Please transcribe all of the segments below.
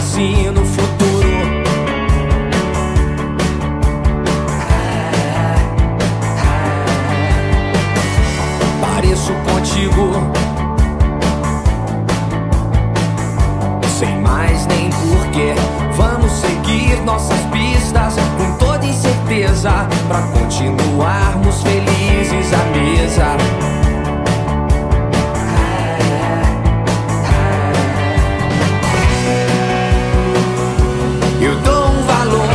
sozinho no futuro. Pareço contigo, sem mais nem porquê. Vamos seguir nossas pistas com toda incerteza, pra continuarmos felizes à mesa. Eu dou um valor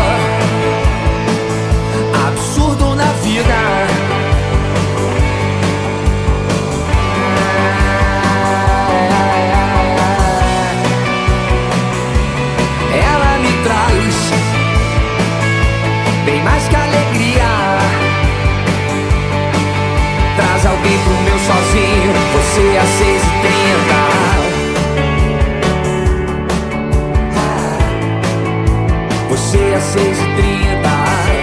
absurdo na vida. Ela me traz bem mais que alegria. Traz alguém pro meu sozinho. Você às 6h30. Você às 6h30.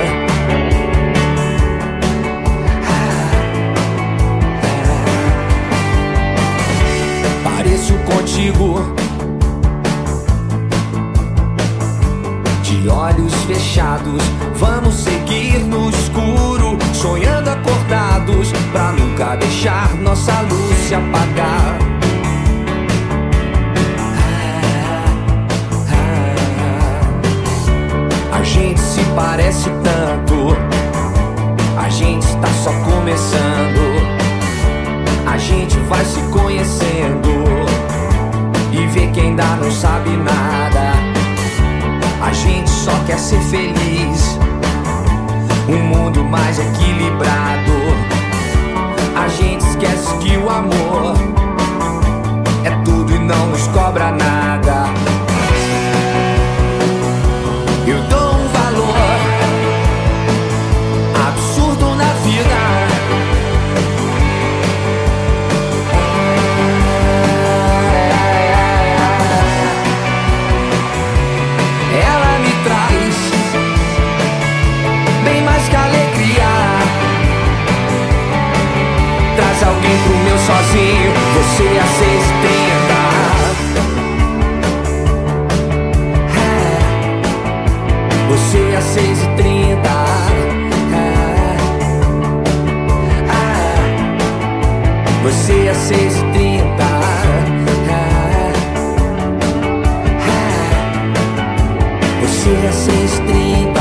Pareço contigo, de olhos fechados. Vamos seguir no escuro, sonhando acordados, pra nunca deixar nossa luz se apagar. A gente se parece tanto, a gente está só começando. A gente vai se conhecendo e vê que ainda não sabe nada. A gente só quer ser feliz, um mundo mais equilibrado. A gente esquece que o amor é tudo e não nos cobra nada. Eu dou um valor absurdo na vida. Ela me traz bem mais que alegria. Traz alguém pro meu sozinho. Você às 6h30. Você às 6h30. Você às 6h30. Você às 6h30.